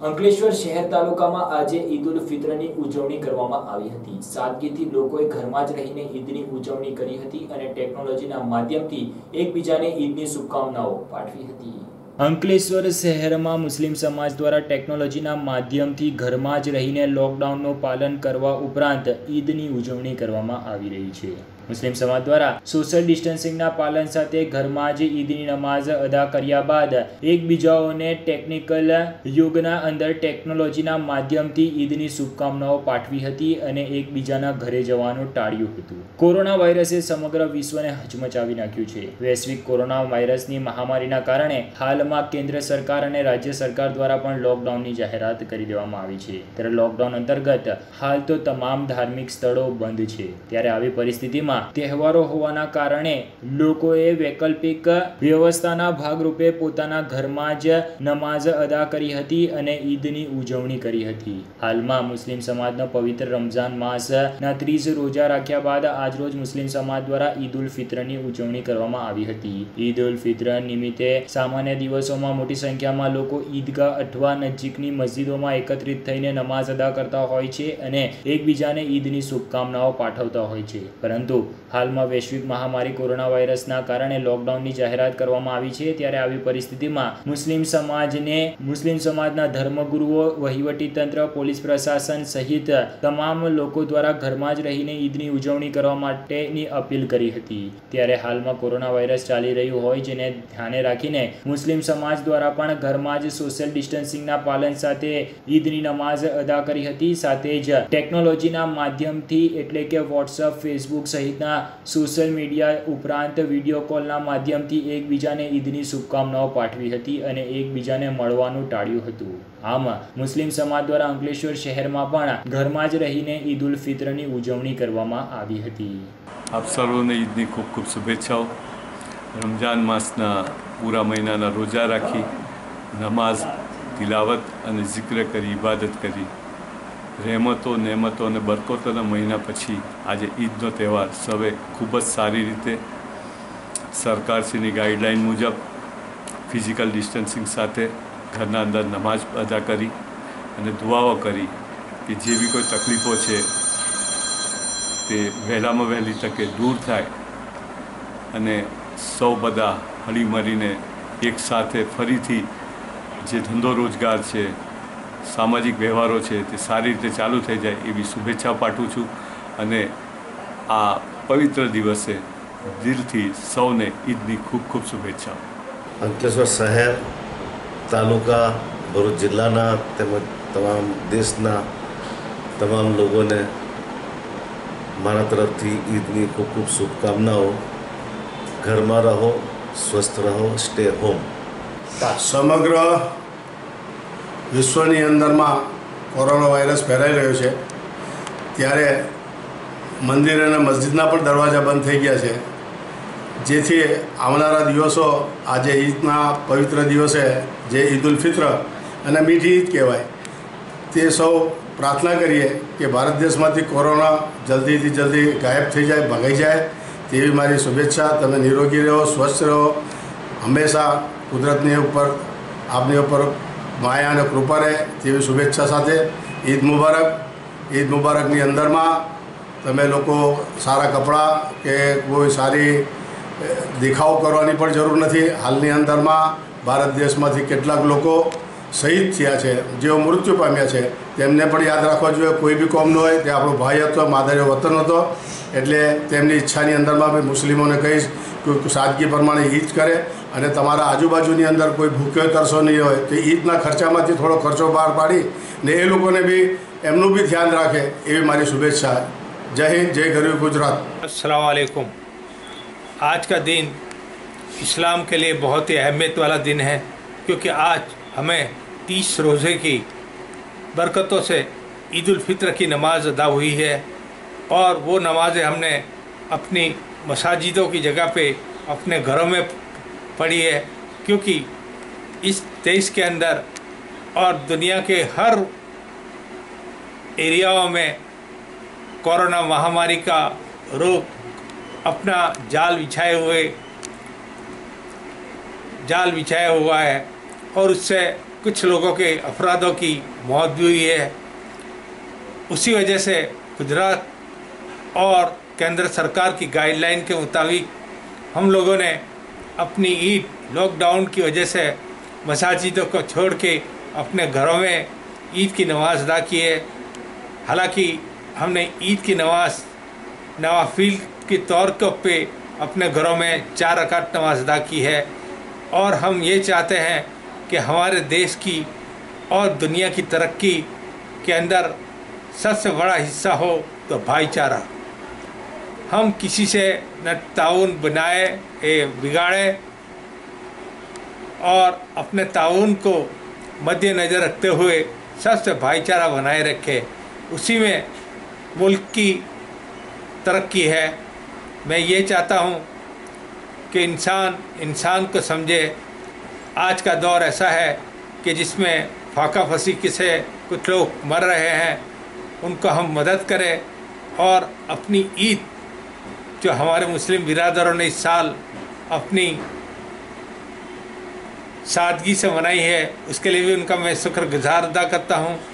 અંકલેશ્વર શહેર તાલુકામાં આજે ઈદ ઉલ ફિત્રની ઉજવણી કરવામાં આવી હતી। સાદગીથી લોકોએ ઘરમાં જ રહીને ઈદની ઉજવણી કરી હતી અને ટેકનોલોજીના માધ્યમથી એકબીજાને ઈદની શુભકામનાઓ પાઠવી હતી। અંકલેશ્વર શહેરમાં મુસ્લિમ સમાજ દ્વારા ટેકનોલોજીના માધ્યમથી ઘરમાં જ રહીને લોકડાઉનનું પાલન કરવા ઉપરાંત ઈદની ઉજવણી કરવામાં આવી રહી છે। મુસ્લિમ સમાજ દ્વારા સોશિયલ ડિસ્ટન્સિંગના પાલન સાથે ઘરમાં જ ઈદની નમાઝ અદા કર્યા બાદ એકબીજાઓને ટેકનિકલ યુગના અંદર ટેકનોલોજીના માધ્યમથી ઈદની શુભકામનાઓ પાઠવી હતી અને એકબીજાના ઘરે જવાનું ટાળ્યું હતું। કોરોના વાયરસે સમગ્ર વિશ્વને હચમચાવી નાખ્યું છે। વૈશ્વિક કોરોના વાયરસની મહામારીના કારણે હાલમાં કેન્દ્ર સરકાર અને રાજ્ય સરકાર દ્વારા પણ લોકડાઉનની જાહેરાત કરી દેવામાં આવી છે। ત્યારે લોકડાઉન અંતર્ગત હાલ તો તમામ ધાર્મિક સ્થળો બંધ છે। ત્યારે આવી પરિસ્થિતિમાં તહેવારો હોવાના કારણે લોકોએ વૈકલ્પિક વ્યવસ્થાના ભાગરૂપે પોતાના ઘરમાં જ નમાઝ અદા કરી હતી અને ઈદની ઉજવણી કરી હતી। હાલમાં મુસ્લિમ સમાજનો પવિત્ર રમઝાન માસના 30 રોજા રાખ્યા બાદ આજરોજ મુસ્લિમ સમાજ દ્વારા ઈદ ઉલ ફિત્રની ઉજવણી કરવામાં આવી હતી। ઈદ ઉલ ફિત્ર નિમિત્તે સામાન્ય દિવસોમાં મોટી સંખ્યામાં લોકો ઈદગાહ અથવા નજીકની મસ્જિદોમાં એકત્રિત થઈને નમાઝ અદા કરતા હોય છે અને એકબીજાને ઈદની શુભકામનાઓ પાઠવતા હોય છે। પરંતુ હાલમાં વૈશ્વિક મહામારી કોરોના વાયરસના કારણે લોકડાઉનની જાહેરાત કરવામાં આવી છે। ત્યારે આવી પરિસ્થિતિમાં મુસ્લિમ સમાજના ધર્મગુરુઓ, વહીવટી તંત્ર, પોલીસ પ્રશાસન સહિત તમામ લોકો દ્વારા ઘરમાં જ રહીને ઈદની ઉજવણી કરવા માટેની અપીલ કરી હતી। ત્યારે હાલમાં કોરોના વાયરસ ચાલી રહ્યું હોય જેને ધ્યાને રાખીને મુસ્લિમ સમાજ દ્વારા પણ ઘરમાં જ સોશિયલ ડિસ્ટન્સિંગના પાલન સાથે ઈદની નમાઝ અદા કરી હતી। સાથે જ ટેકનોલોજીના માધ્યમથી એટલે કે વોટ્સઅપ, ફેસબુક સહિતના સોશિયલ મીડિયા ઉપરાંત વિડીયો કોલના માધ્યમથી એકબીજાને ઈદની શુભકામનાઓ પાઠવી હતી અને એકબીજાને મળવાનું ટાળ્યું હતું। આમ મુસ્લિમ સમાજ દ્વારા અંકલેશ્વર શહેરમાં પણ ઘરમાં જ રહીને ઈદ ઉલ ફિત્રની ઉજવણી કરવામાં આવી હતી। આપ સર્વને ઈદની ખૂબ ખૂબ શુભેચ્છાઓ। રમઝાન માસના પૂરા મહિનાના રોજા રાખી નમાઝ, તિલાવત અને જિક્ર કરી, ઇબાદત કરી, રહેમતો, નેમતો અને બરકતોના મહિના પછી આજે ઈદનો તહેવાર સૌએ ખૂબ જ સારી રીતે સરકારશ્રીની ગાઈડલાઈન મુજબ ફિઝિકલ ડિસ્ટન્સિંગ સાથે ઘરના અંદર નમાઝ અદા કરી અને દુઆઓ કરી કે જે બી કોઈ તકલીફો છે તે વહેલામાં વહેલી તકે દૂર થાય અને સૌ બધા હળીમળીને એકસાથે ફરીથી જે ધંધો રોજગાર છે, સામાજિક વ્યવહારો છે તે સારી રીતે ચાલુ થઈ જાય એવી શુભેચ્છા પાઠવું છું અને આ પવિત્ર દિવસે દિલથી સૌને ઈદની ખૂબ ખૂબ શુભેચ્છાઓ। અંકલેશ્વર શહેર, તાલુકા, ભરૂચ જિલ્લાના તેમજ તમામ દેશના તમામ લોકોને મારા તરફથી ઈદની ખૂબ ખૂબ શુભકામનાઓ। ઘરમાં રહો, સ્વસ્થ રહો, સ્ટે હોમ। સમગ્ર વિશ્વની અંદરમાં કોરોના વાયરસ ફેલાઈ રહ્યો છે ત્યારે મંદિર અને મસ્જિદના પણ દરવાજા બંધ થઈ ગયા છે, જેથી આવનારા દિવસો આજે ઈદના પવિત્ર દિવસે જે ઈદ ઉલ ફિત્ર અને મીઠી ઈદ કહેવાય તે સૌ પ્રાર્થના કરીએ કે ભારત દેશમાંથી કોરોના જલ્દીથી જલ્દી ગાયબ થઈ જાય, ભગાઈ જાય તેવી મારી શુભેચ્છા। તમે નિરોગી રહો, સ્વસ્થ રહો, હંમેશા કુદરતની ઉપર આપની ઉપર માયા અને કૃપા રહે તેવી શુભેચ્છા સાથે ઈદ મુબારક। ઈદ મુબારકની અંદરમાં તમે લોકો સારા કપડાં કે કોઈ સારી દેખાવ કરવાની પણ જરૂર નથી। હાલની અંદરમાં ભારત દેશમાંથી કેટલાક લોકો શહીદ થયા છે, જેઓ મૃત્યુ પામ્યા છે, તેમને પણ યાદ રાખવા જોઈએ। કોઈ બી કોમનો હોય તે આપણો ભાઈ હતો, માદરે વતન હતો, એટલે તેમની ઈચ્છાની અંદરમાં બી મુસ્લિમોને કહીશ કે સાદગી પ્રમાણે ઈદ કરે અને તમારા આજુબાજુની અંદર કોઈ ભૂખ્યો તરસો નહીં હોય તો ઈદના ખર્ચામાંથી થોડો ખર્ચો બહાર પાડી ને એ લોકોને બી એમનું બી ધ્યાન રાખે એવી મારી શુભેચ્છા। जय हिंद, जय गरीब गुजरात। अस्सलाम वालेकुम। आज का दिन इस्लाम के लिए बहुत ही अहमियत वाला दिन है, क्योंकि आज हमें 30 रोज़े की बरकतों से ईद उल फित्र की नमाज़ अदा हुई है और वो नमाज़ें हमने अपनी मसाजिदों की जगह पे अपने घरों में पढ़ी है, क्योंकि इस देश के अंदर और दुनिया के हर एरियाओं में कोरोना महामारी का रोग अपना जाल बिछाया हुआ है और उससे कुछ लोगों के अफरादों की मौत भी हुई है। उसी वजह से गुजरात और केंद्र सरकार की गाइडलाइन के मुताबिक हम लोगों ने अपनी ईद लॉकडाउन की वजह से मसाजिदों को छोड़ के अपने घरों में ईद की नमाज अदा की है। हालांकि हमने ईद की नमाज नवाफिल के तौर पे अपने घरों में 4 रकात नमाज अदा की है और हम ये चाहते हैं कि हमारे देश की और दुनिया की तरक्की के अंदर सबसे बड़ा हिस्सा हो तो भाईचारा। हम किसी से न ताउन बनाए बिगाड़े और अपने ताउन को मद्देनज़र रखते हुए सबसे भाईचारा बनाए रखे, उसी में मुल्क की तरक्की है। मैं ये चाहता हूँ कि इंसान को समझे। आज का दौर ऐसा है कि जिसमें फाका फसीकी से कुछ लोग मर रहे हैं, उनको हम मदद करें और अपनी ईद जो हमारे मुस्लिम बिरादरों ने इस साल अपनी सादगी से मनाई है, उसके लिए भी उनका मैं शुक्रगुजार अदा करता हूँ।